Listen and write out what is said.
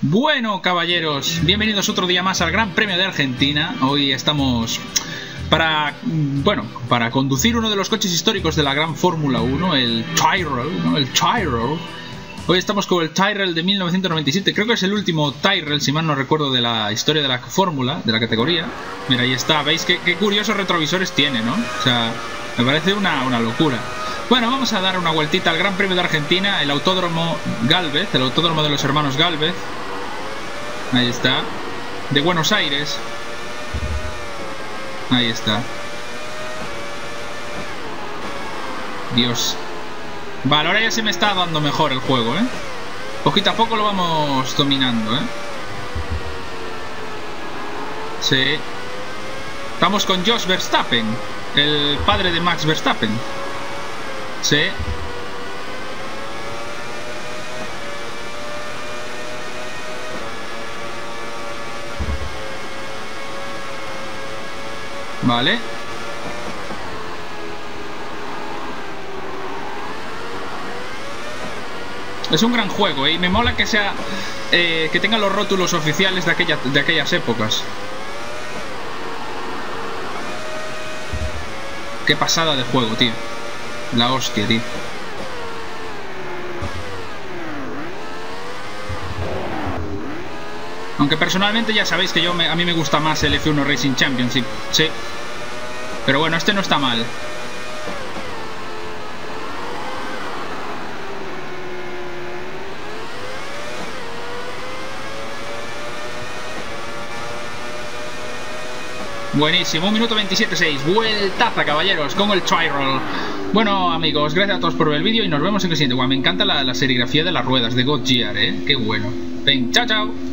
Bueno, caballeros, bienvenidos otro día más al Gran Premio de Argentina. Hoy estamos para conducir uno de los coches históricos de la Gran Fórmula 1, el Tyrrell, ¿no? El Tyrrell. Hoy estamos con el Tyrrell de 1997. Creo que es el último Tyrrell, si mal no recuerdo, de la historia de la fórmula, de la categoría. Mira, ahí está. ¿Veis qué curiosos retrovisores tiene, no? O sea, me parece una locura. Bueno, vamos a dar una vueltita al Gran Premio de Argentina, el Autódromo Gálvez, el Autódromo de los Hermanos Gálvez. Ahí está. De Buenos Aires. Ahí está. Dios. Vale, ahora ya se me está dando mejor el juego, ¿eh? Poquito a poco lo vamos dominando, ¿eh? Sí. Estamos con Jos Verstappen, el padre de Max Verstappen. Sí. Vale. Es un gran juego, ¿eh? Y me mola que sea que tenga los rótulos oficiales de aquellas épocas. Qué pasada de juego, tío. La hostia, tío. Aunque personalmente ya sabéis que a mí me gusta más el F1 Racing Championship. Sí. Pero bueno, este no está mal. Buenísimo, 1 minuto 27.6. Vueltaza, caballeros, con el Tyrrell. Bueno, amigos, gracias a todos por ver el vídeo y nos vemos en el siguiente. Me encanta la serigrafía de las ruedas de God Gear, ¿eh? Qué bueno. Ven, chao, chao.